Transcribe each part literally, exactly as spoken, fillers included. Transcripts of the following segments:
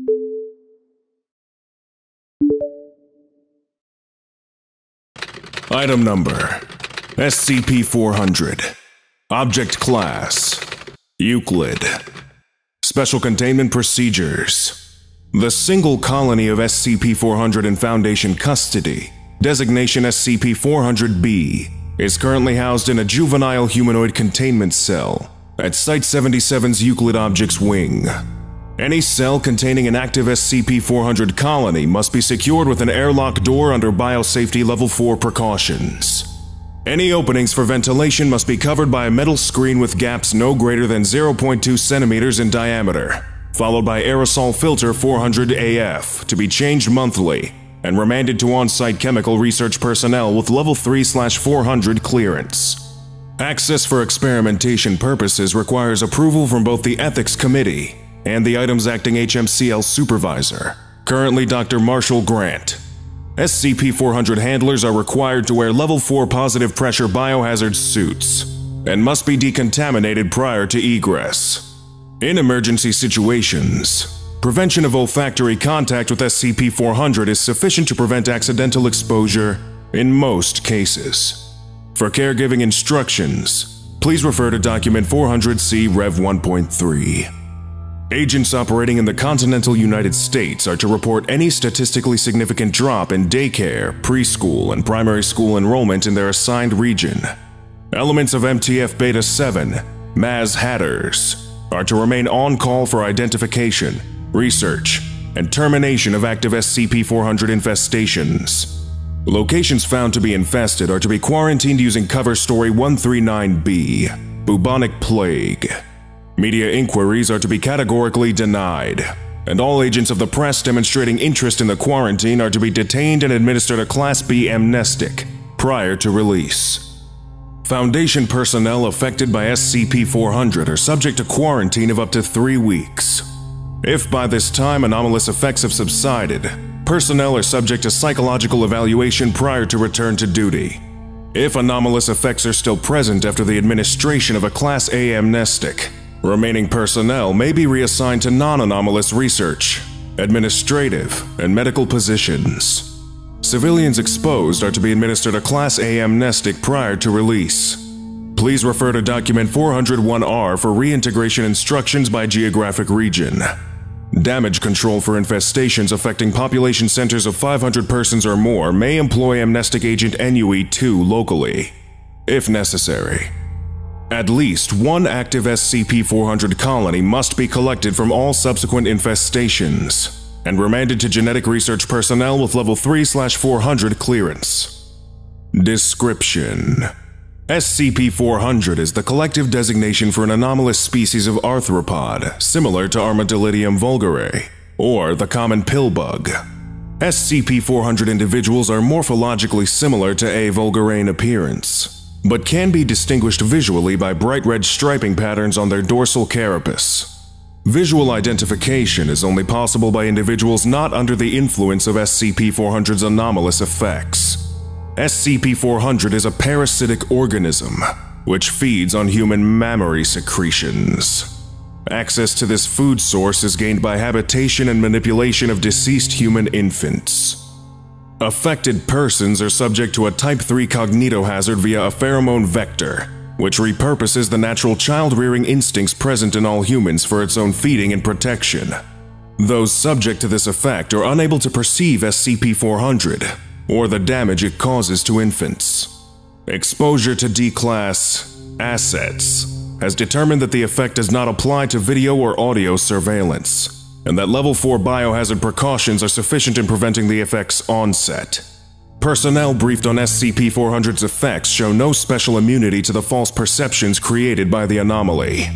Item Number S C P four hundred. Object Class Euclid. Special Containment Procedures. The single colony of S C P four hundred in Foundation custody, designation S C P four hundred B, is currently housed in a juvenile humanoid containment cell at Site seventy-seven's Euclid Objects Wing. Any cell containing an active S C P four hundred colony must be secured with an airlock door under Biosafety Level four precautions. Any openings for ventilation must be covered by a metal screen with gaps no greater than zero point two centimeters in diameter, followed by aerosol filter four hundred A F to be changed monthly and remanded to on-site chemical research personnel with Level three slash four hundred clearance. Access for experimentation purposes requires approval from both the Ethics Committee and the item's acting H M C L supervisor, currently Doctor Marshall Grant. S C P four hundred handlers are required to wear Level four positive pressure biohazard suits and must be decontaminated prior to egress. In emergency situations, prevention of olfactory contact with S C P four hundred is sufficient to prevent accidental exposure in most cases. For caregiving instructions, please refer to Document four hundred C Rev one point three. Agents operating in the continental United States are to report any statistically significant drop in daycare, preschool, and primary school enrollment in their assigned region. Elements of M T F Beta seven, Maz Hatters, are to remain on call for identification, research, and termination of active S C P four hundred infestations. Locations found to be infested are to be quarantined using cover story one thirty-nine B, Bubonic Plague. Media inquiries are to be categorically denied, and all agents of the press demonstrating interest in the quarantine are to be detained and administered a Class B amnestic prior to release. Foundation personnel affected by S C P four hundred are subject to quarantine of up to three weeks. If by this time anomalous effects have subsided, personnel are subject to psychological evaluation prior to return to duty. If anomalous effects are still present after the administration of a Class A amnestic, remaining personnel may be reassigned to non-anomalous research, administrative, and medical positions. Civilians exposed are to be administered a Class A amnestic prior to release. Please refer to Document four hundred one R for reintegration instructions by geographic region. Damage control for infestations affecting population centers of five hundred persons or more may employ amnestic agent N U E two locally, if necessary. At least one active S C P four hundred colony must be collected from all subsequent infestations and remanded to genetic research personnel with Level three slash four hundred clearance. Description: S C P four hundred is the collective designation for an anomalous species of arthropod similar to Armadillidium vulgare, or the common pill bug. S C P four hundred individuals are morphologically similar to A. vulgare in appearance, but can be distinguished visually by bright red striping patterns on their dorsal carapace. Visual identification is only possible by individuals not under the influence of S C P four hundred's anomalous effects. S C P four hundred is a parasitic organism, which feeds on human mammary secretions. Access to this food source is gained by habitation and manipulation of deceased human infants. Affected persons are subject to a Type three cognitohazard via a pheromone vector, which repurposes the natural child-rearing instincts present in all humans for its own feeding and protection. Those subject to this effect are unable to perceive S C P four hundred, or the damage it causes to infants. Exposure to D-Class assets has determined that the effect does not apply to video or audio surveillance, and that Level four biohazard precautions are sufficient in preventing the effect's onset. Personnel briefed on S C P four hundred's effects show no special immunity to the false perceptions created by the anomaly.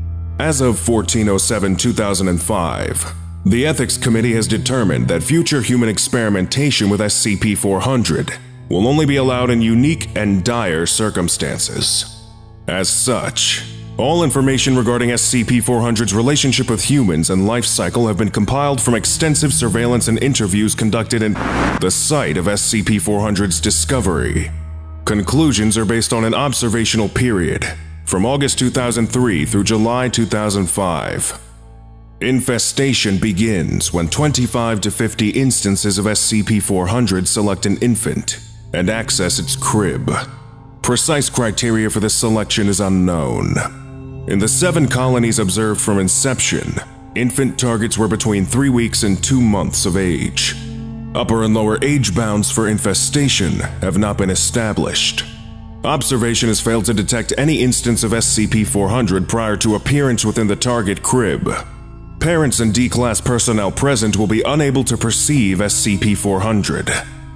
As of fourteen oh seven two thousand five, the Ethics Committee has determined that future human experimentation with S C P four hundred will only be allowed in unique and dire circumstances. As such, all information regarding S C P four hundred's relationship with humans and life cycle have been compiled from extensive surveillance and interviews conducted in the site of S C P four hundred's discovery. Conclusions are based on an observational period from August two thousand three through July two thousand five. Infestation begins when twenty-five to fifty instances of S C P four hundred select an infant and access its crib. Precise criteria for this selection is unknown. In the seven colonies observed from inception, infant targets were between three weeks and two months of age. Upper and lower age bounds for infestation have not been established. Observation has failed to detect any instance of S C P four hundred prior to appearance within the target crib. Parents and D-Class personnel present will be unable to perceive S C P four hundred.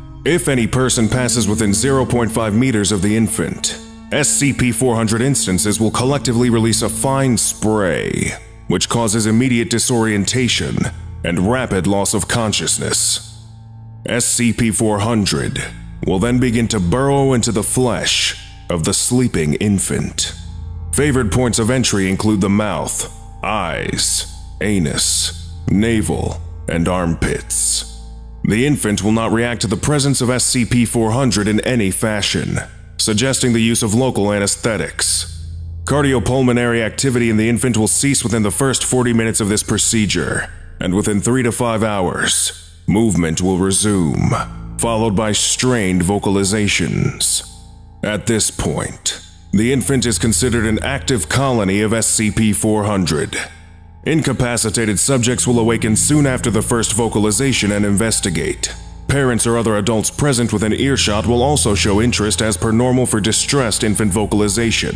If any person passes within zero point five meters of the infant, S C P four hundred instances will collectively release a fine spray, which causes immediate disorientation and rapid loss of consciousness. S C P four hundred will then begin to burrow into the flesh of the sleeping infant. Favored points of entry include the mouth, eyes, anus, navel, and armpits. The infant will not react to the presence of S C P four hundred in any fashion, suggesting the use of local anesthetics. Cardiopulmonary activity in the infant will cease within the first forty minutes of this procedure, and within three to five hours, movement will resume, followed by strained vocalizations. At this point, the infant is considered an active colony of S C P four hundred. Incapacitated subjects will awaken soon after the first vocalization and investigate. Parents or other adults present within earshot will also show interest as per normal for distressed infant vocalization.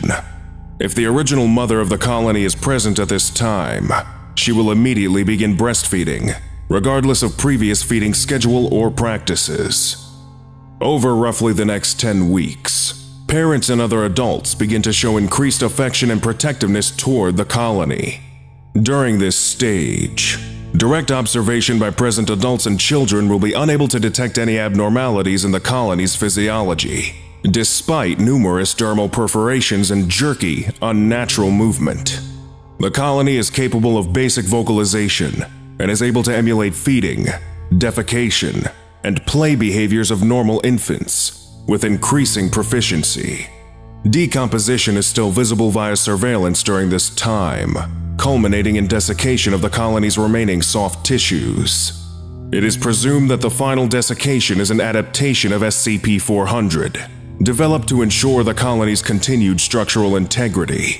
If the original mother of the colony is present at this time, she will immediately begin breastfeeding, regardless of previous feeding schedule or practices. Over roughly the next ten weeks, parents and other adults begin to show increased affection and protectiveness toward the colony. During this stage, direct observation by present adults and children will be unable to detect any abnormalities in the colony's physiology, despite numerous dermal perforations and jerky, unnatural movement. The colony is capable of basic vocalization and is able to emulate feeding, defecation, and play behaviors of normal infants, with increasing proficiency. Decomposition is still visible via surveillance during this time, culminating in desiccation of the colony's remaining soft tissues. It is presumed that the final desiccation is an adaptation of S C P four hundred, developed to ensure the colony's continued structural integrity.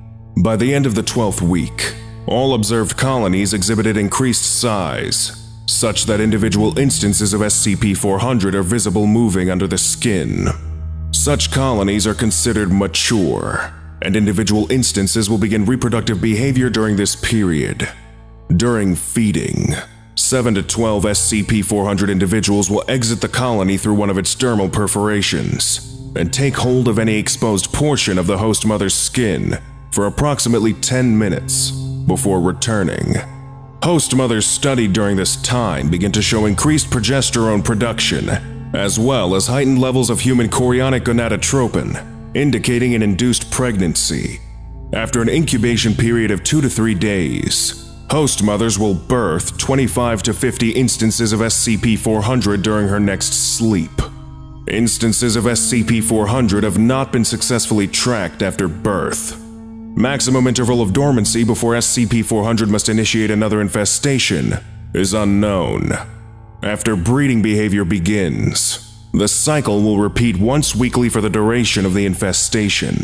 By the end of the twelfth week, all observed colonies exhibited increased size, such that individual instances of S C P four hundred are visible moving under the skin. Such colonies are considered mature, and individual instances will begin reproductive behavior during this period. During feeding, seven to twelve S C P four hundred individuals will exit the colony through one of its dermal perforations and take hold of any exposed portion of the host mother's skin for approximately ten minutes before returning. Host mothers studied during this time begin to show increased progesterone production, as well as heightened levels of human chorionic gonadotropin, indicating an induced pregnancy. After an incubation period of two to three days, host mothers will birth twenty-five to fifty instances of S C P four hundred during her next sleep. Instances of S C P four hundred have not been successfully tracked after birth. Maximum interval of dormancy before S C P four hundred must initiate another infestation is unknown. After breeding behavior begins, the cycle will repeat once weekly for the duration of the infestation.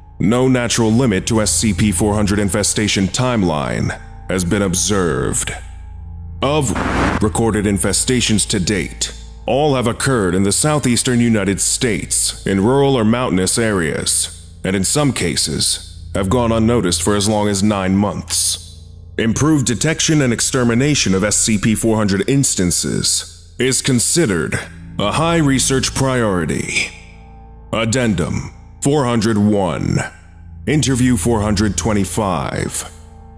No natural limit to S C P four hundred infestation timeline has been observed. Of recorded infestations to date, all have occurred in the southeastern United States in rural or mountainous areas, and in some cases, have gone unnoticed for as long as nine months. Improved detection and extermination of S C P four hundred instances is considered a high research priority. Addendum four hundred one. Interview four hundred twenty-five.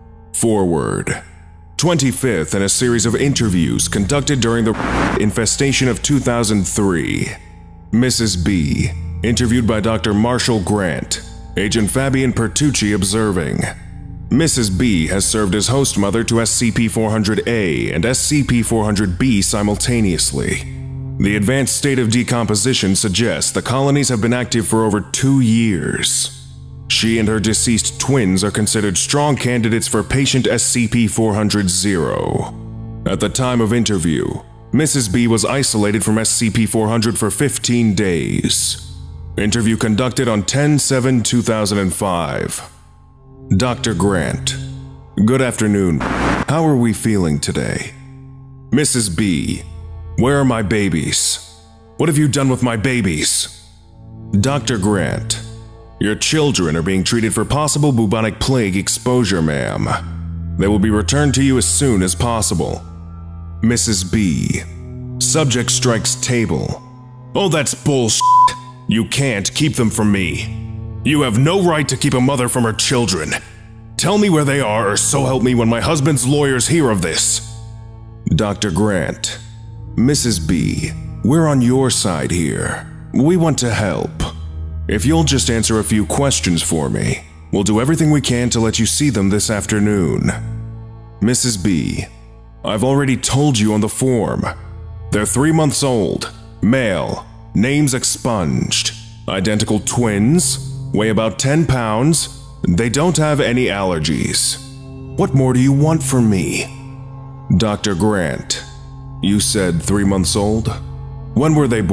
Forward. twenty-fifth in a series of interviews conducted during the infestation of two thousand three. Missus B, interviewed by Doctor Marshall Grant, Agent Fabian Pertucci observing. Missus B has served as host mother to S C P four hundred A and S C P four hundred B simultaneously. The advanced state of decomposition suggests the colonies have been active for over two years. She and her deceased twins are considered strong candidates for patient S C P four hundred. At the time of interview, Missus B was isolated from S C P four hundred for fifteen days. Interview conducted on ten seven two thousand five. Doctor Grant. Good afternoon. How are we feeling today? Missus B. Where are my babies? What have you done with my babies? Doctor Grant. Your children are being treated for possible bubonic plague exposure, ma'am. They will be returned to you as soon as possible. Missus B. Subject strikes table. Oh, that's bullshit. You can't keep them from me. You have no right to keep a mother from her children. Tell me where they are, or so help me when my husband's lawyers hear of this. Doctor Grant. Missus B. We're on your side here. We want to help. If you'll just answer a few questions for me, we'll do everything we can to let you see them this afternoon. Missus B. I've already told you on the form. They're three months old, male, names expunged, identical twins, weigh about ten pounds, they don't have any allergies. What more do you want from me? Doctor Grant. You said three months old? When were they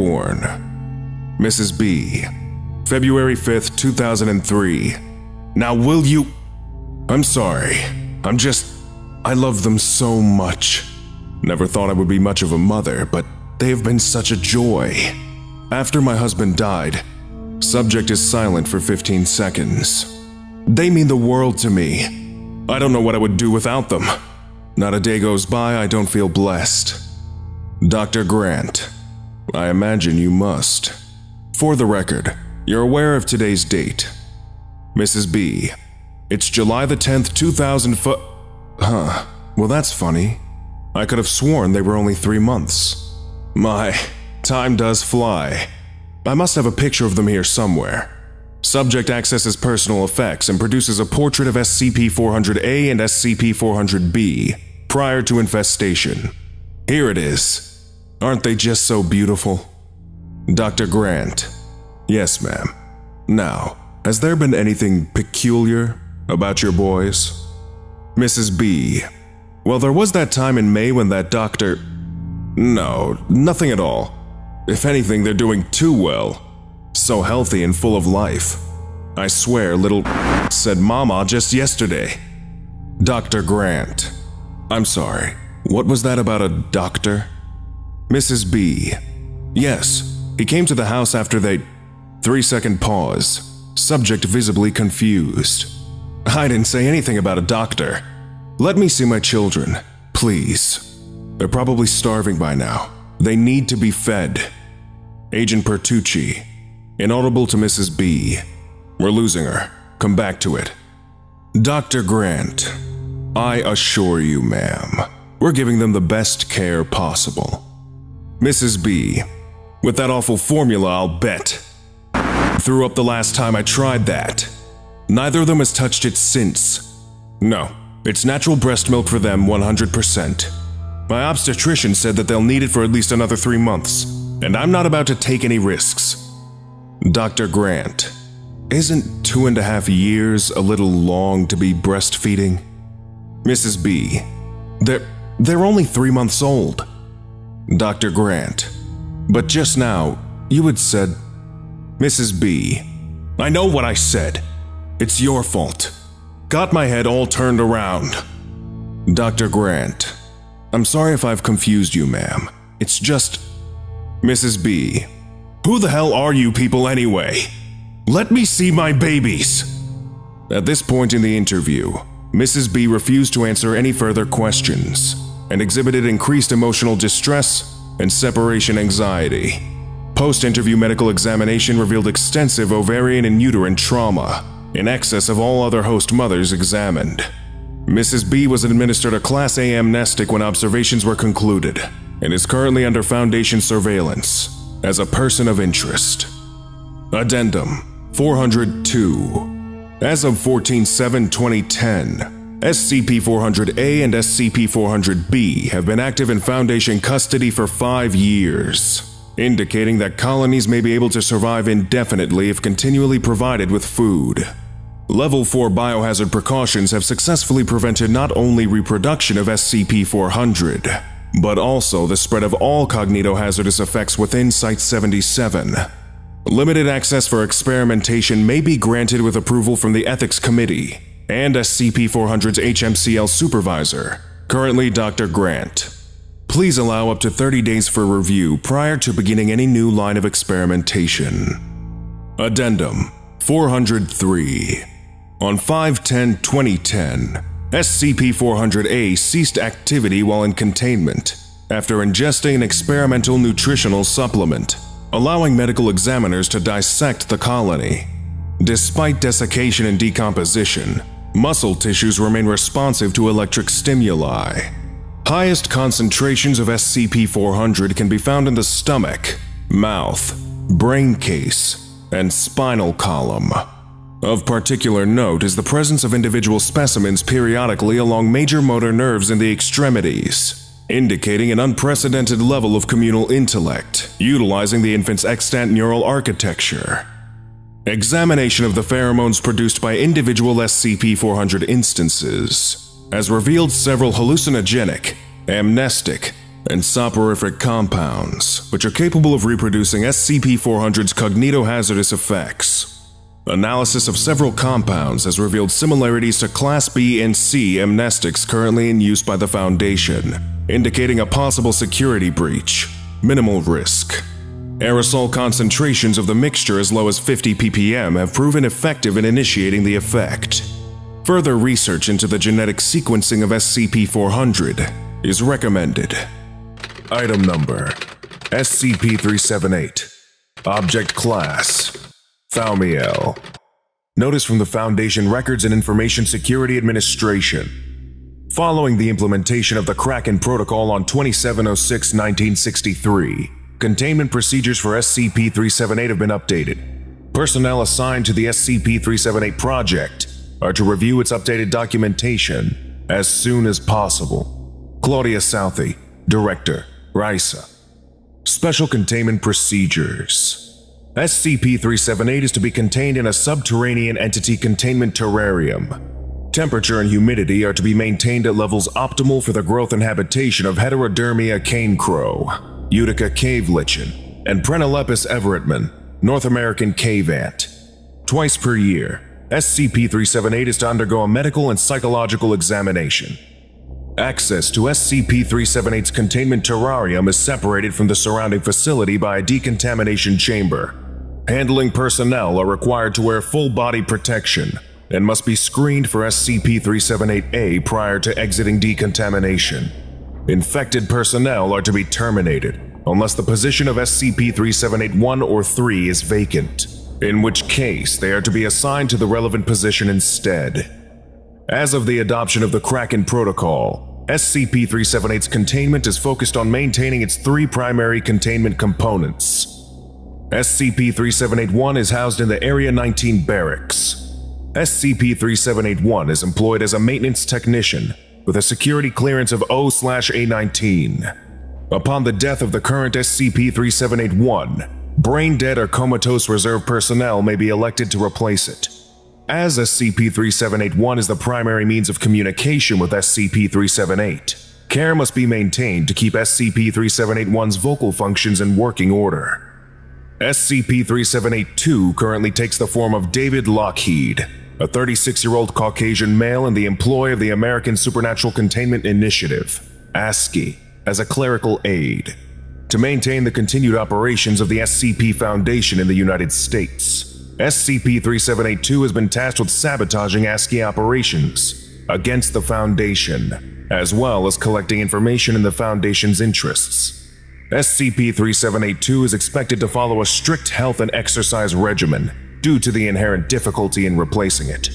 born? Missus B. February fifth, two thousand three. Now will you… I'm sorry. I'm just… I love them so much. Never thought I would be much of a mother, but they have been such a joy. After my husband died, subject is silent for fifteen seconds. They mean the world to me. I don't know what I would do without them. Not a day goes by I don't feel blessed. Doctor Grant. I imagine you must. For the record, you're aware of today's date. Missus B. It's July the tenth, two thousand foot. Huh. Well, that's funny. I could have sworn they were only three months. My, time does fly. I must have a picture of them here somewhere. Subject accesses personal effects and produces a portrait of S C P four hundred A and S C P four hundred B prior to infestation. Here it is. Aren't they just so beautiful? Doctor Grant. Yes, ma'am. Now, has there been anything peculiar about your boys? Missus B. Well, there was that time in May when that doctor… No, nothing at all. If anything, they're doing too well. So healthy and full of life. I swear, little said Mama just yesterday. Doctor Grant. I'm sorry, what was that about a doctor? Missus B. Yes, he came to the house after they… Three-second pause. Subject visibly confused. I didn't say anything about a doctor. Let me see my children, please. They're probably starving by now. They need to be fed. Agent Pertucci. Inaudible to Missus B. We're losing her. Come back to it. Doctor Grant. I assure you, ma'am, we're giving them the best care possible. Missus B. With that awful formula, I'll bet. Threw up the last time I tried that. Neither of them has touched it since. No, it's natural breast milk for them one hundred percent. My obstetrician said that they'll need it for at least another three months, and I'm not about to take any risks. Doctor Grant. Isn't two and a half years a little long to be breastfeeding? Missus B. They're, they're only three months old. Doctor Grant. But just now, you had said… Missus B. I know what I said. It's your fault. Got my head all turned around. Doctor Grant. I'm sorry if I've confused you, ma'am. It's just… Missus B. Who the hell are you people anyway? Let me see my babies. At this point in the interview, Missus B refused to answer any further questions and exhibited increased emotional distress and separation anxiety. Post-interview medical examination revealed extensive ovarian and uterine trauma, in excess of all other host mothers examined. Missus B was administered a Class A amnestic when observations were concluded, and is currently under Foundation surveillance as a person of interest. Addendum four hundred two. As of fourteen seven twenty ten, S C P four hundred A and S C P four hundred B have been active in Foundation custody for five years, indicating that colonies may be able to survive indefinitely if continually provided with food. Level four biohazard precautions have successfully prevented not only reproduction of S C P four hundred, but also the spread of all cognitohazardous effects within Site seventy-seven. Limited access for experimentation may be granted with approval from the Ethics Committee and S C P four hundred's H M C L Supervisor, currently Doctor Grant. Please allow up to thirty days for review prior to beginning any new line of experimentation. Addendum four hundred three. On five ten twenty ten, S C P four hundred A ceased activity while in containment after ingesting an experimental nutritional supplement, allowing medical examiners to dissect the colony. Despite desiccation and decomposition, muscle tissues remain responsive to electric stimuli. Highest concentrations of S C P four hundred can be found in the stomach, mouth, brain case, and spinal column. Of particular note is the presence of individual specimens periodically along major motor nerves in the extremities, indicating an unprecedented level of communal intellect, utilizing the infant's extant neural architecture. Examination of the pheromones produced by individual S C P four hundred instances has revealed several hallucinogenic, amnestic, and soporific compounds, which are capable of reproducing S C P four hundred's cognitohazardous effects. Analysis of several compounds has revealed similarities to Class B and C amnestics currently in use by the Foundation, indicating a possible security breach. Minimal risk. Aerosol concentrations of the mixture as low as fifty p p m have proven effective in initiating the effect. Further research into the genetic sequencing of S C P four hundred is recommended. Item Number S C P three seventy-eight. Object Class Thaumiel. Notice from the Foundation Records and Information Security Administration. Following the implementation of the Kraken Protocol on twenty-seven oh six nineteen sixty-three, containment procedures for S C P three seventy-eight have been updated. Personnel assigned to the S C P three seventy-eight project are to review its updated documentation as soon as possible. Claudia Southey, Director, R I S A. Special Containment Procedures. S C P three seventy-eight is to be contained in a subterranean entity containment terrarium. Temperature and humidity are to be maintained at levels optimal for the growth and habitation of Heterodermia cane crow, Utica cave lichen, and Prenolepis everettman, North American cave ant. Twice per year, S C P three seventy-eight is to undergo a medical and psychological examination. Access to S C P three seventy-eight's containment terrarium is separated from the surrounding facility by a decontamination chamber. Handling personnel are required to wear full body protection and must be screened for S C P three seventy-eight A prior to exiting decontamination. Infected personnel are to be terminated unless the position of S C P three seventy-eight one or three is vacant, in which case they are to be assigned to the relevant position instead. As of the adoption of the Kraken Protocol, S C P three seventy-eight's containment is focused on maintaining its three primary containment components. S C P three seventy-eight one is housed in the Area nineteen barracks. S C P three seventy-eight one is employed as a maintenance technician with a security clearance of O A nineteen. Upon the death of the current S C P three seventy-eight one, brain-dead or comatose reserve personnel may be elected to replace it. As S C P three seventy-eight one is the primary means of communication with S C P three seventy-eight, care must be maintained to keep S C P three seventy-eight one's vocal functions in working order. S C P three seventy-eight two currently takes the form of David Lockheed, a thirty-six-year-old Caucasian male in the employ of the American Supernatural Containment Initiative, ASCII, as a clerical aide, to maintain the continued operations of the S C P Foundation in the United States. S C P three seventy-eight two has been tasked with sabotaging ASCII operations against the Foundation, as well as collecting information in the Foundation's interests. S C P three seventy-eight two is expected to follow a strict health and exercise regimen due to the inherent difficulty in replacing it.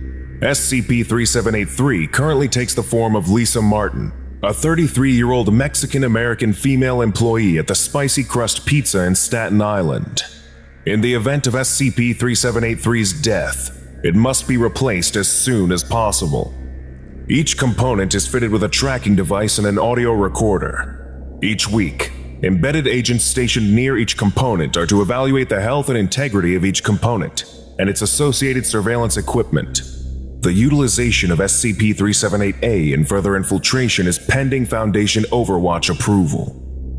S C P three seventy-eight three currently takes the form of Lisa Martin, a thirty-three-year-old Mexican-American female employee at the Spicy Crust Pizza in Staten Island. In the event of S C P three seventy-eight three's death, it must be replaced as soon as possible. Each component is fitted with a tracking device and an audio recorder. Each week, embedded agents stationed near each component are to evaluate the health and integrity of each component, and its associated surveillance equipment. The utilization of S C P three seventy-eight A in further infiltration is pending Foundation Overwatch approval.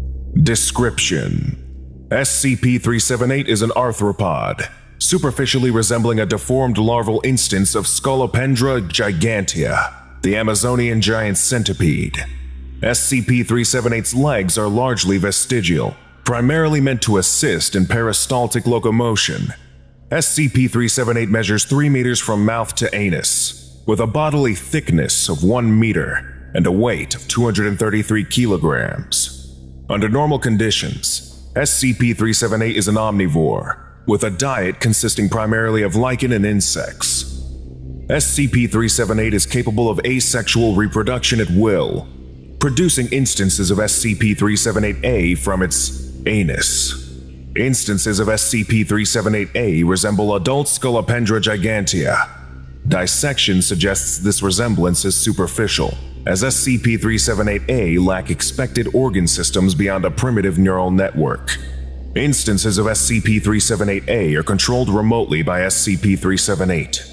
Description: S C P three seventy-eight is an arthropod, superficially resembling a deformed larval instance of Scolopendra gigantea, the Amazonian giant centipede. S C P three seventy-eight's legs are largely vestigial, primarily meant to assist in peristaltic locomotion. S C P three seventy-eight measures three meters from mouth to anus, with a bodily thickness of one meter and a weight of two hundred thirty-three kilograms. Under normal conditions, S C P three seventy-eight is an omnivore, with a diet consisting primarily of lichen and insects. S C P three seventy-eight is capable of asexual reproduction at will, producing instances of S C P three seventy-eight A from its anus. Instances of S C P three seventy-eight A resemble adult Scolopendra gigantea. Dissection suggests this resemblance is superficial, as S C P three seventy-eight A lack expected organ systems beyond a primitive neural network. Instances of S C P three seventy-eight A are controlled remotely by S C P three seventy-eight.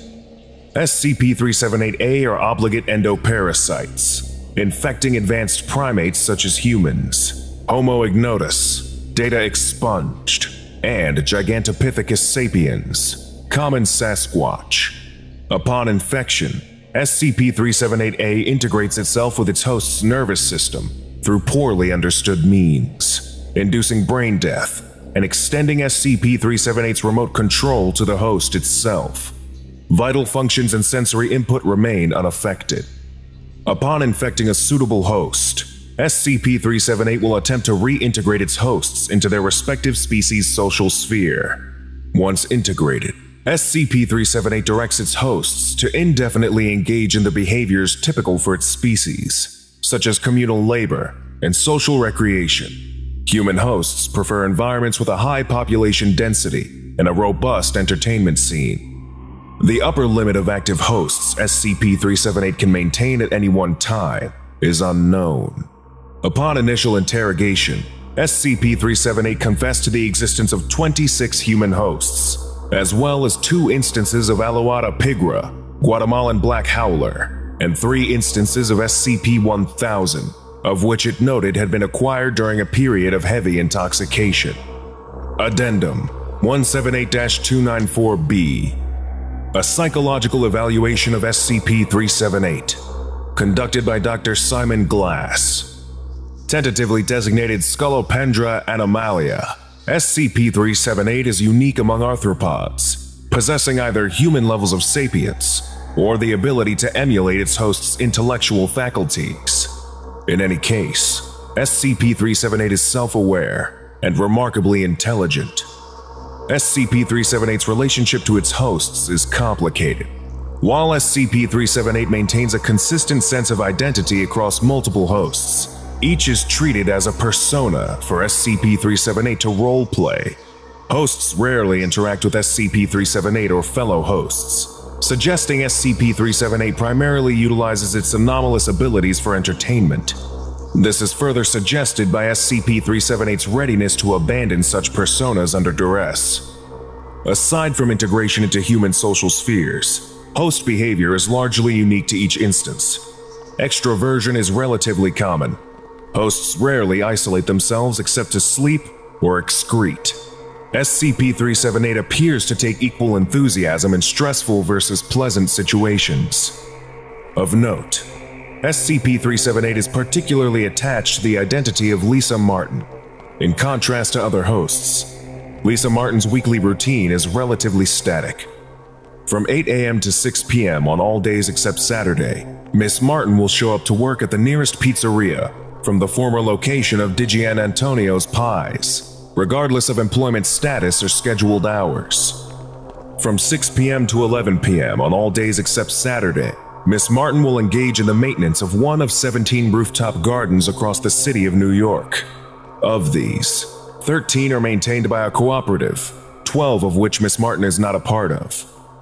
S C P three seventy-eight A are obligate endoparasites, infecting advanced primates such as humans, Homo ignotus, Data expunged, and Gigantopithecus sapiens, common Sasquatch. Upon infection, S C P three seventy-eight A integrates itself with its host's nervous system through poorly understood means, inducing brain death and extending S C P three seventy-eight's remote control to the host itself. Vital functions and sensory input remain unaffected. Upon infecting a suitable host, S C P three seventy-eight will attempt to reintegrate its hosts into their respective species' social sphere. Once integrated, S C P three seventy-eight directs its hosts to indefinitely engage in the behaviors typical for its species, such as communal labor and social recreation. Human hosts prefer environments with a high population density and a robust entertainment scene. The upper limit of active hosts S C P three seventy-eight can maintain at any one time is unknown. Upon initial interrogation, S C P three seventy-eight confessed to the existence of twenty-six human hosts, as well as two instances of Alouatta pigra, Guatemalan black howler, and three instances of S C P one thousand, of which it noted had been acquired during a period of heavy intoxication. Addendum one seventy-eight dash two ninety-four B. A psychological evaluation of S C P three seventy-eight, conducted by Doctor Simon Glass. Tentatively designated Scolopendra anomalia, S C P three seventy-eight is unique among arthropods, possessing either human levels of sapience or the ability to emulate its host's intellectual faculties. In any case, S C P three seventy-eight is self-aware and remarkably intelligent. S C P three seventy-eight's relationship to its hosts is complicated. While S C P three seventy-eight maintains a consistent sense of identity across multiple hosts, each is treated as a persona for S C P three seventy-eight to roleplay. Hosts rarely interact with S C P three seventy-eight or fellow hosts, suggesting S C P three seventy-eight primarily utilizes its anomalous abilities for entertainment. This is further suggested by S C P three seventy-eight's readiness to abandon such personas under duress. Aside from integration into human social spheres, host behavior is largely unique to each instance. Extroversion is relatively common. Hosts rarely isolate themselves except to sleep or excrete. S C P three seventy-eight appears to take equal enthusiasm in stressful versus pleasant situations. Of note, S C P three seventy-eight is particularly attached to the identity of Lisa Martin. In contrast to other hosts, Lisa Martin's weekly routine is relatively static. From eight A M to six P M on all days except Saturday, Miss Martin will show up to work at the nearest pizzeria from the former location of Digian Antonio's Pies, regardless of employment status or scheduled hours. From six P M to eleven P M on all days except Saturday, Miss Martin will engage in the maintenance of one of seventeen rooftop gardens across the city of New York. Of these, thirteen are maintained by a cooperative, twelve of which Miss Martin is not a part of.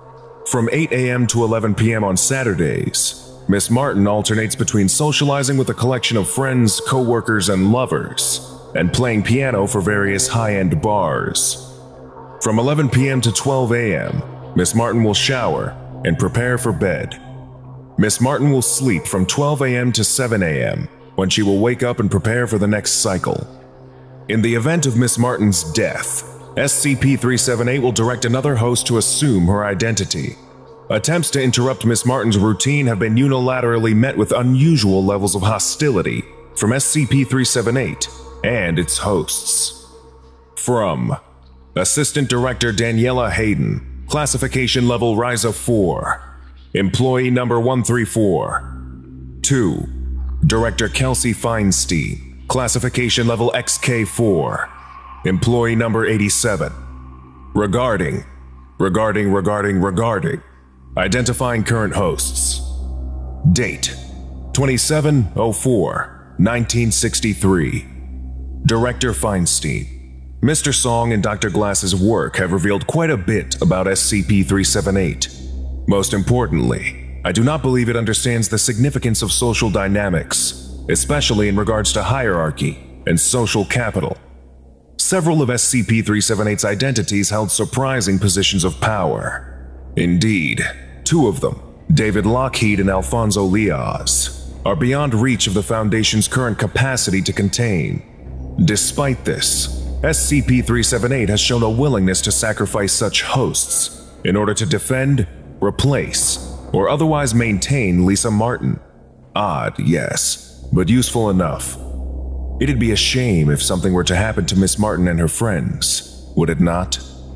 From eight A M to eleven P M on Saturdays, Miss Martin alternates between socializing with a collection of friends, co-workers, and lovers, and playing piano for various high-end bars. From eleven P M to twelve A M, Miss Martin will shower and prepare for bed. Miss Martin will sleep from twelve A M to seven A M, when she will wake up and prepare for the next cycle. In the event of Miss Martin's death, S C P three seventy-eight will direct another host to assume her identity. Attempts to interrupt Miss Martin's routine have been unilaterally met with unusual levels of hostility from S C P three seventy-eight and its hosts. From Assistant Director Daniela Hayden, Classification Level Risa four, Employee Number one three four. two. Director Kelsey Feinstein, Classification Level X K four, Employee Number eighty-seven. Regarding, regarding, regarding, regarding, identifying current hosts. Date, twenty-seven oh four nineteen sixty-three. Director Feinstein. Mister Song and Doctor Glass's work have revealed quite a bit about S C P three seventy-eight. Most importantly, I do not believe it understands the significance of social dynamics, especially in regards to hierarchy and social capital. Several of S C P three seventy-eight's identities held surprising positions of power. Indeed, two of them, David Lockheed and Alfonso Leoz, are beyond reach of the Foundation's current capacity to contain. Despite this, S C P three seventy-eight has shown a willingness to sacrifice such hosts in order to defend, replace, or otherwise maintain Lisa Martin. Odd, yes, but useful enough. It'd be a shame if something were to happen to Miss Martin and her friends, would it not?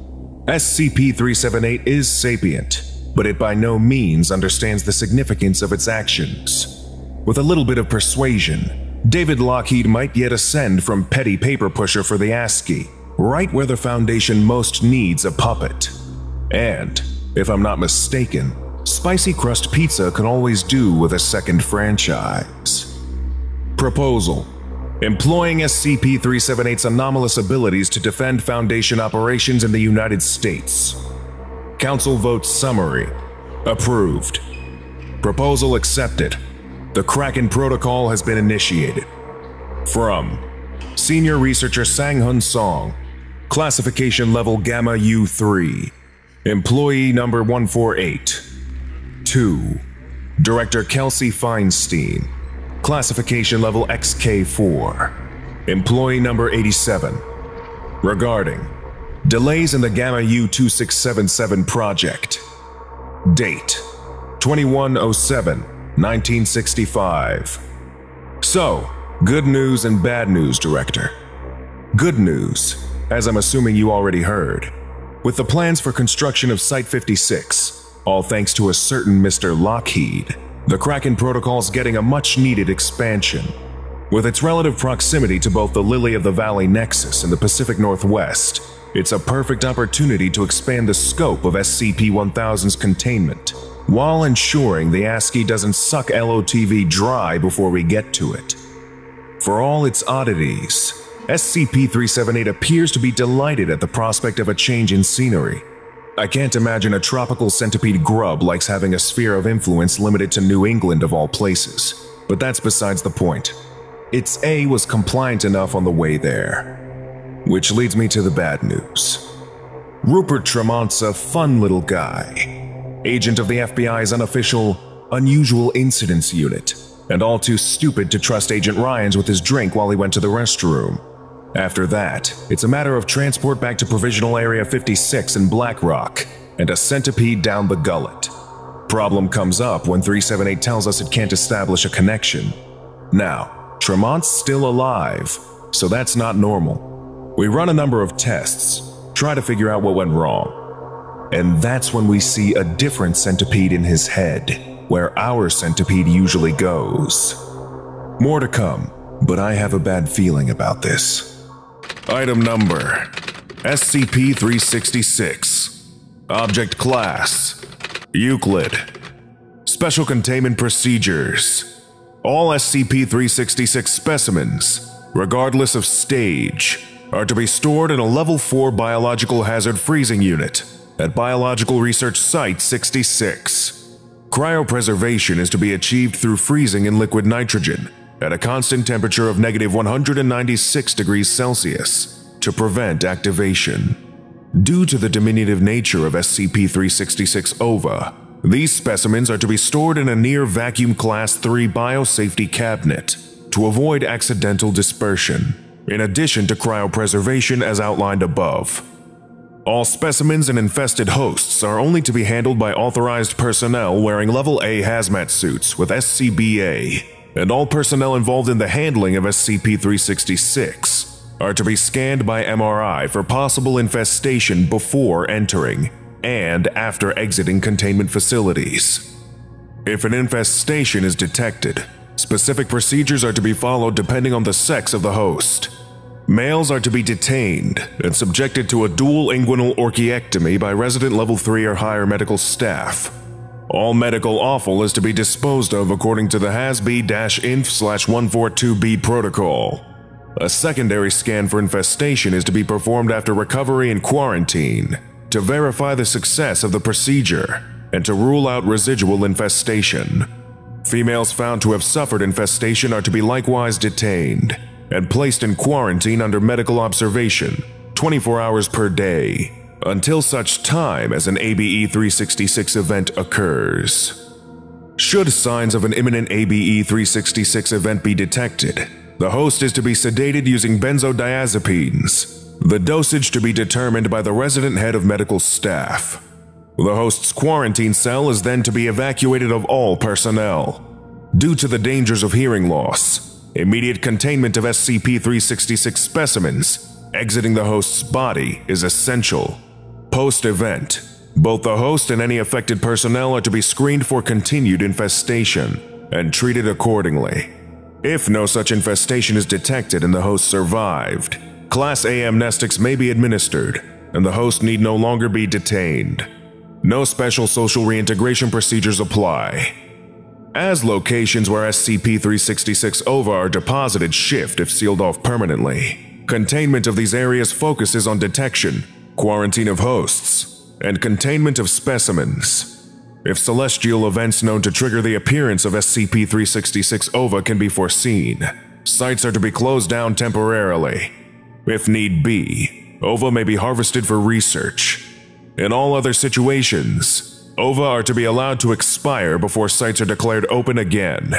S C P three seventy-eight is sapient, but it by no means understands the significance of its actions. With a little bit of persuasion, David Lockheed might yet ascend from petty paper pusher for the ASCII, right where the Foundation most needs a puppet. And, if I'm not mistaken, Spicy Crust Pizza can always do with a second franchise. Proposal: employing S C P three seventy-eight's anomalous abilities to defend Foundation operations in the United States. Council vote summary. Approved. Proposal accepted. The Kraken Protocol has been initiated. From Senior Researcher Sang-Hun Song, Classification Level Gamma U three, Employee Number one forty-eight. two. Director Kelsey Feinstein, Classification Level X K four, Employee Number eighty-seven. Regarding delays in the Gamma U two six seven seven project. Date, twenty-one oh seven nineteen sixty-five. So, good news and bad news, Director. Good news, as I'm assuming you already heard. With the plans for construction of Site fifty-six, all thanks to a certain Mister Lockheed, the Kraken Protocol's getting a much-needed expansion. With its relative proximity to both the Lily of the Valley Nexus and the Pacific Northwest, it's a perfect opportunity to expand the scope of S C P one thousand's containment, while ensuring the ASCII doesn't suck L O T V dry before we get to it. For all its oddities, S C P three seventy-eight appears to be delighted at the prospect of a change in scenery. I can't imagine a tropical centipede grub likes having a sphere of influence limited to New England of all places, but that's besides the point. Its A was compliant enough on the way there. Which leads me to the bad news. Rupert Tremont's a fun little guy. Agent of the F B I's unofficial Unusual Incidents Unit, and all too stupid to trust Agent Ryans with his drink while he went to the restroom. After that, it's a matter of transport back to Provisional Area fifty-six in Black Rock, and a centipede down the gullet. Problem comes up when three seventy-eight tells us it can't establish a connection. Now, Tremont's still alive, so that's not normal. We run a number of tests, try to figure out what went wrong. And that's when we see a different centipede in his head, where our centipede usually goes. More to come, but I have a bad feeling about this. Item number: S C P three sixty-six. Object Class: Euclid. Special Containment Procedures: all S C P three sixty-six specimens, regardless of stage, are to be stored in a Level four Biological Hazard Freezing Unit at Biological Research Site sixty-six. Cryopreservation is to be achieved through freezing in liquid nitrogen at a constant temperature of negative one hundred ninety-six degrees Celsius to prevent activation. Due to the diminutive nature of S C P three sixty-six ova, these specimens are to be stored in a near-vacuum Class three biosafety cabinet to avoid accidental dispersion, in addition to cryopreservation as outlined above. All specimens and infested hosts are only to be handled by authorized personnel wearing Level A hazmat suits with S C B A, and all personnel involved in the handling of S C P three sixty-six are to be scanned by M R I for possible infestation before entering and after exiting containment facilities. If an infestation is detected, specific procedures are to be followed depending on the sex of the host. Males are to be detained and subjected to a dual inguinal orchiectomy by resident level three or higher medical staff. All medical offal is to be disposed of according to the H A S B-Inf one forty-two B protocol. A secondary scan for infestation is to be performed after recovery and quarantine to verify the success of the procedure and to rule out residual infestation. Females found to have suffered infestation are to be likewise detained and placed in quarantine under medical observation twenty-four hours per day until such time as an A B E three sixty-six event occurs. Should signs of an imminent A B E three sixty-six event be detected, the host is to be sedated using benzodiazepines, the dosage to be determined by the resident head of medical staff. The host's quarantine cell is then to be evacuated of all personnel. Due to the dangers of hearing loss, immediate containment of S C P three sixty-six specimens exiting the host's body is essential. Post-event, both the host and any affected personnel are to be screened for continued infestation and treated accordingly. If no such infestation is detected and the host survived, Class A amnestics may be administered and the host need no longer be detained. No special social reintegration procedures apply. As locations where S C P three sixty-six ova are deposited shift if sealed off permanently, containment of these areas focuses on detection, quarantine of hosts, and containment of specimens. If celestial events known to trigger the appearance of S C P three sixty-six ova can be foreseen, sites are to be closed down temporarily. If need be, ova may be harvested for research. In all other situations, ova are to be allowed to expire before sites are declared open again.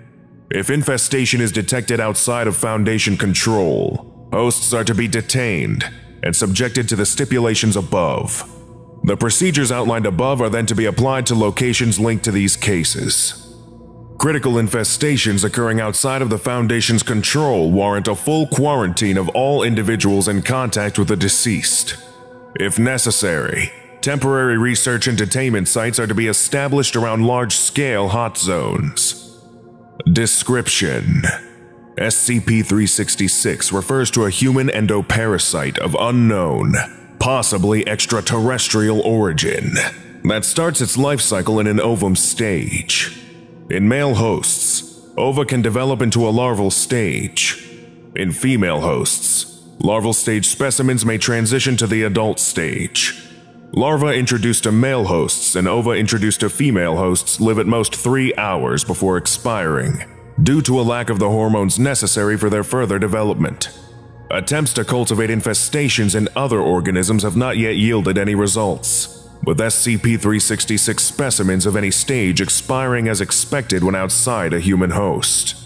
If infestation is detected outside of Foundation control, hosts are to be detained and subjected to the stipulations above. The procedures outlined above are then to be applied to locations linked to these cases. Critical infestations occurring outside of the Foundation's control warrant a full quarantine of all individuals in contact with the deceased. If necessary, temporary research and detainment sites are to be established around large-scale hot zones. Description: S C P three sixty-six refers to a human endoparasite of unknown, possibly extraterrestrial origin, that starts its life cycle in an ovum stage. In male hosts, ova can develop into a larval stage. In female hosts, larval stage specimens may transition to the adult stage. Larvae introduced to male hosts and ova introduced to female hosts live at most three hours before expiring, due to a lack of the hormones necessary for their further development. Attempts to cultivate infestations in other organisms have not yet yielded any results, with S C P three sixty-six specimens of any stage expiring as expected when outside a human host.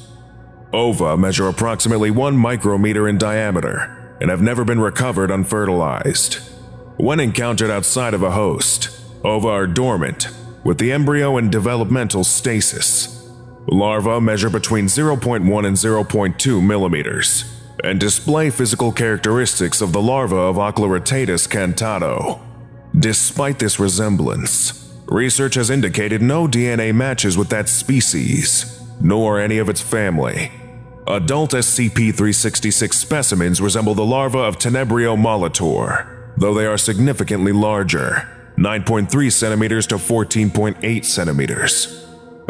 Ova measure approximately one micrometer in diameter and have never been recovered unfertilized. When encountered outside of a host, ova are dormant, with the embryo in developmental stasis. Larvae measure between zero point one and zero point two millimeters, and display physical characteristics of the larva of Ochloratatus cantato. Despite this resemblance, research has indicated no D N A matches with that species, nor any of its family. Adult S C P three sixty-six specimens resemble the larva of Tenebrio molitor, though they are significantly larger, nine point three centimeters to fourteen point eight centimeters.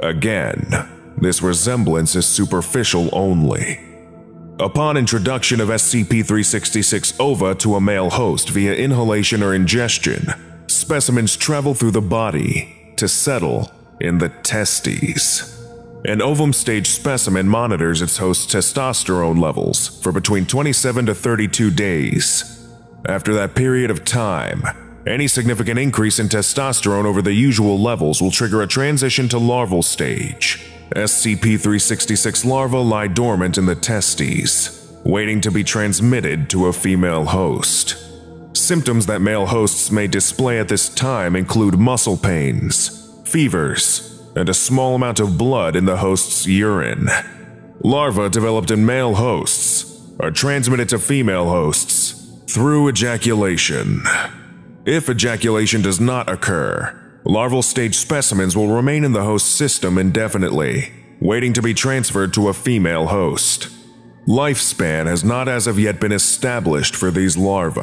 Again, this resemblance is superficial only. Upon introduction of S C P three sixty-six ova to a male host via inhalation or ingestion, specimens travel through the body to settle in the testes. An ovum stage specimen monitors its host's testosterone levels for between twenty-seven to thirty-two days. After that period of time, any significant increase in testosterone over the usual levels will trigger a transition to larval stage. S C P three sixty-six larvae lie dormant in the testes, waiting to be transmitted to a female host. Symptoms that male hosts may display at this time include muscle pains, fevers, and a small amount of blood in the host's urine. Larvae developed in male hosts are transmitted to female hosts through ejaculation. If ejaculation does not occur, larval stage specimens will remain in the host system indefinitely, waiting to be transferred to a female host. Lifespan has not as of yet been established for these larvae.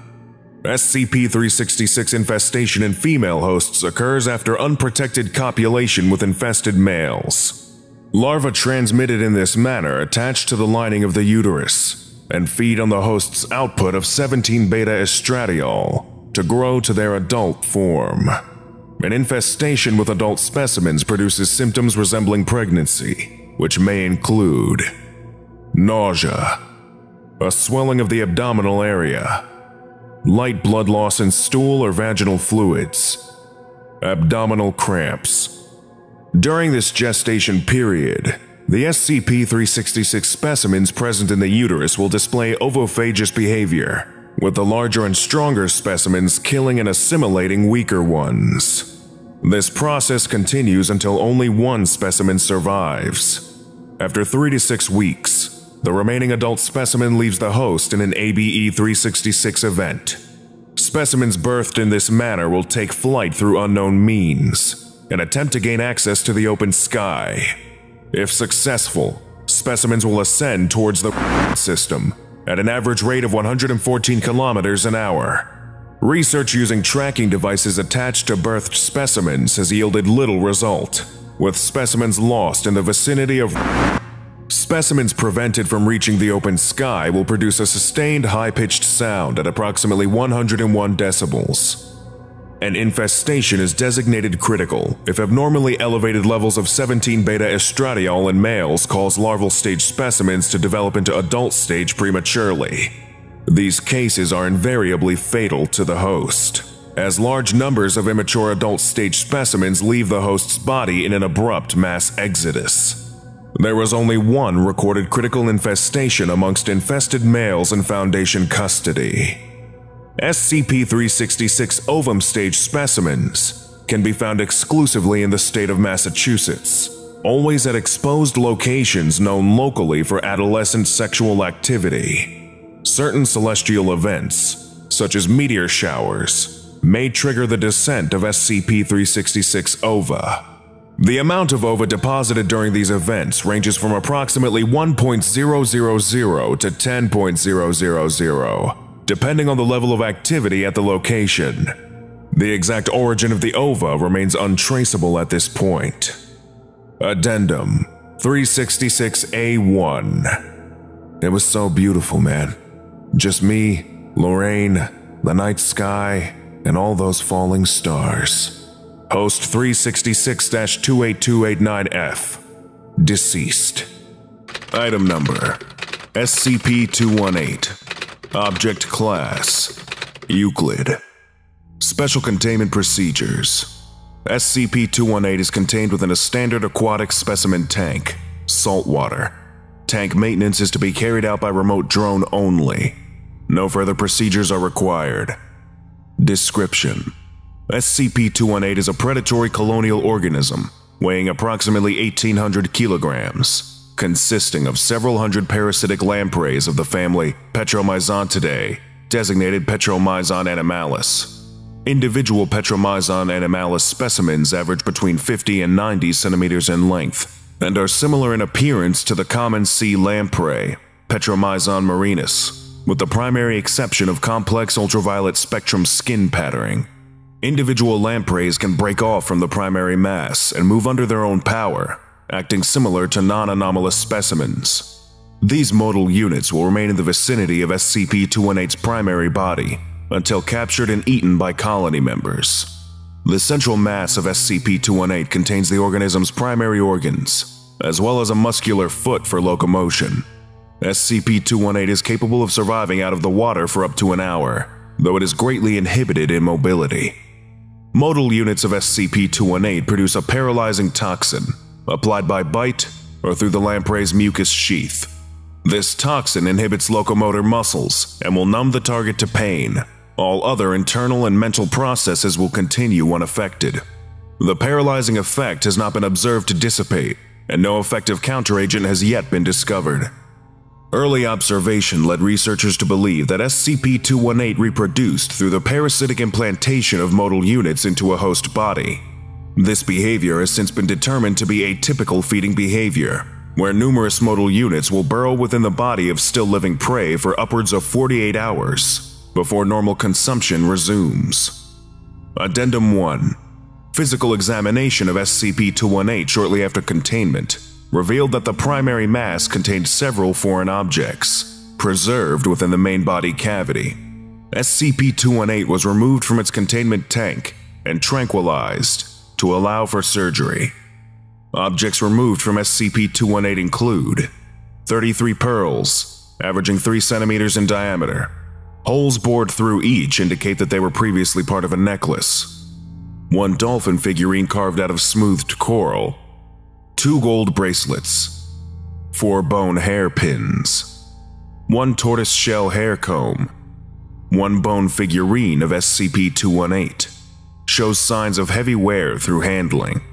S C P three sixty-six infestation in female hosts occurs after unprotected copulation with infested males. Larvae transmitted in this manner attach to the lining of the uterus and feed on the host's output of seventeen beta estradiol to grow to their adult form. An infestation with adult specimens produces symptoms resembling pregnancy, which may include nausea, a swelling of the abdominal area, light blood loss in stool or vaginal fluids, abdominal cramps. During this gestation period, the S C P three sixty-six specimens present in the uterus will display ovophagous behavior, with the larger and stronger specimens killing and assimilating weaker ones. This process continues until only one specimen survives. After three to six weeks, the remaining adult specimen leaves the host in an A B E three sixty-six event. Specimens birthed in this manner will take flight through unknown means and attempt to gain access to the open sky. If successful, specimens will ascend towards the system at an average rate of one hundred fourteen kilometers an hour. Research using tracking devices attached to birthed specimens has yielded little result, with specimens lost in the vicinity of Specimens prevented from reaching the open sky will produce a sustained high-pitched sound at approximately one hundred one decibels. An infestation is designated critical if abnormally elevated levels of seventeen beta estradiol in males cause larval stage specimens to develop into adult stage prematurely. These cases are invariably fatal to the host, as large numbers of immature adult stage specimens leave the host's body in an abrupt mass exodus. There was only one recorded critical infestation amongst infested males in Foundation custody. S C P three sixty-six ovum stage specimens can be found exclusively in the state of Massachusetts, always at exposed locations known locally for adolescent sexual activity. Certain celestial events, such as meteor showers, may trigger the descent of S C P three sixty-six ova. The amount of ova deposited during these events ranges from approximately one point zero zero zero to ten point zero zero zero, depending on the level of activity at the location. The exact origin of the ova remains untraceable at this point. Addendum three sixty-six A one. It was so beautiful, man. Just me, Lorraine, the night sky, and all those falling stars. Host three sixty-six dash two eight two eight nine F. Deceased. Item number S C P two eighteen. Object Class Euclid. Special Containment Procedures. S C P two eighteen is contained within a standard aquatic specimen tank, saltwater. Tank maintenance is to be carried out by remote drone only. No further procedures are required. Description: S C P two eighteen is a predatory colonial organism weighing approximately eighteen hundred kilograms, consisting of several hundred parasitic lampreys of the family Petromyzontidae, designated Petromyzon animalis. Individual Petromyzon animalis specimens average between fifty and ninety centimeters in length and are similar in appearance to the common sea lamprey, Petromyzon marinus, with the primary exception of complex ultraviolet spectrum skin patterning. Individual lampreys can break off from the primary mass and move under their own power, acting similar to non-anomalous specimens. These modal units will remain in the vicinity of S C P two eighteen's primary body until captured and eaten by colony members. The central mass of S C P two eighteen contains the organism's primary organs, as well as a muscular foot for locomotion. S C P two eighteen is capable of surviving out of the water for up to an hour, though it is greatly inhibited in mobility. Modal units of S C P two eighteen produce a paralyzing toxin, applied by bite or through the lamprey's mucus sheath. This toxin inhibits locomotor muscles and will numb the target to pain. All other internal and mental processes will continue unaffected. The paralyzing effect has not been observed to dissipate, and no effective counteragent has yet been discovered. Early observation led researchers to believe that S C P two eighteen reproduced through the parasitic implantation of modal units into a host body. This behavior has since been determined to be atypical feeding behavior, where numerous modal units will burrow within the body of still-living prey for upwards of forty-eight hours before normal consumption resumes. Addendum one. Physical examination of S C P two eighteen shortly after containment revealed that the primary mass contained several foreign objects, preserved within the main body cavity. S C P two eighteen was removed from its containment tank and tranquilized to allow for surgery. Objects removed from S C P two eighteen include thirty-three pearls, averaging three centimeters in diameter. Holes bored through each indicate that they were previously part of a necklace. One dolphin figurine carved out of smoothed coral. Two gold bracelets. Four bone hairpins. One tortoise-shell hair comb. One bone figurine of S C P two eighteen. Shows signs of heavy wear through handling.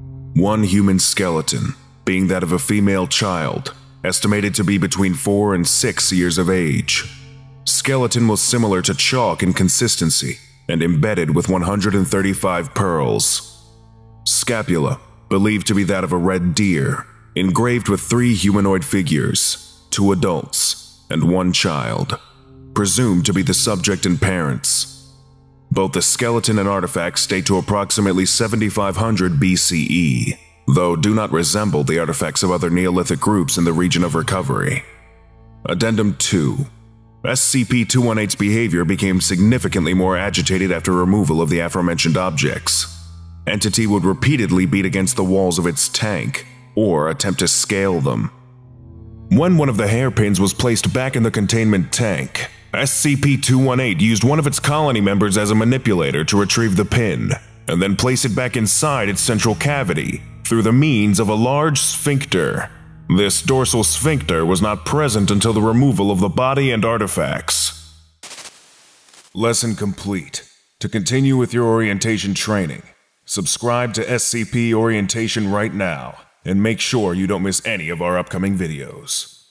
One human skeleton, being that of a female child, estimated to be between four and six years of age. Skeleton was similar to chalk in consistency and embedded with one hundred thirty-five pearls. Scapula, believed to be that of a red deer, engraved with three humanoid figures, two adults, and one child, presumed to be the subject and parents. Both the skeleton and artifacts date to approximately seventy-five hundred B C E, though do not resemble the artifacts of other Neolithic groups in the region of recovery. Addendum two. S C P two eighteen's behavior became significantly more agitated after removal of the aforementioned objects. Entity would repeatedly beat against the walls of its tank, or attempt to scale them. When one of the hairpins was placed back in the containment tank, S C P two eighteen used one of its colony members as a manipulator to retrieve the pin, and then place it back inside its central cavity through the means of a large sphincter. This dorsal sphincter was not present until the removal of the body and artifacts. Lesson complete. To continue with your orientation training, subscribe to S C P Orientation right now, and make sure you don't miss any of our upcoming videos.